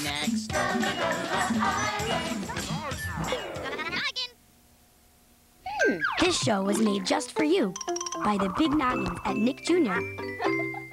Next. Noggin! This show was made just for you by the Big Noggins at Nick Jr.